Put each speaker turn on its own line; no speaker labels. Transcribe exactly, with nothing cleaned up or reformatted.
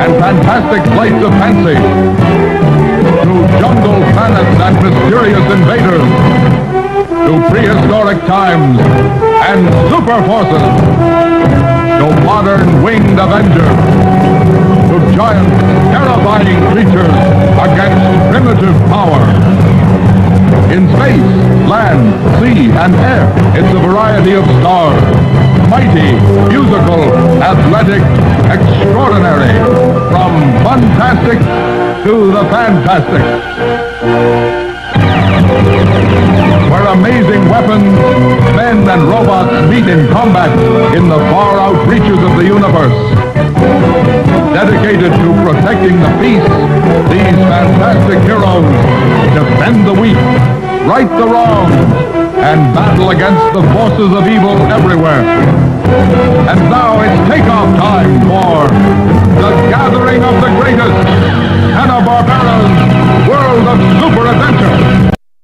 and fantastic flights of fancy, to jungle planets and mysterious invaders, to prehistoric times and super forces, to modern winged avengers, to giant, terrifying creatures against primitive power. In space, land, sea, and air, it's a variety of stars. Mighty, musical, athletic, extraordinary. From fantastic to the fantastic. Where amazing weapons, men and robots meet in combat in the far-out reaches of the universe. Dedicated to protecting the peace, these fantastic heroes defend the weak, right the wrongs, and battle against the forces of evil everywhere. And now it's takeoff time for the gathering of the greatest, Hanna-Barbera's World of Super Adventure.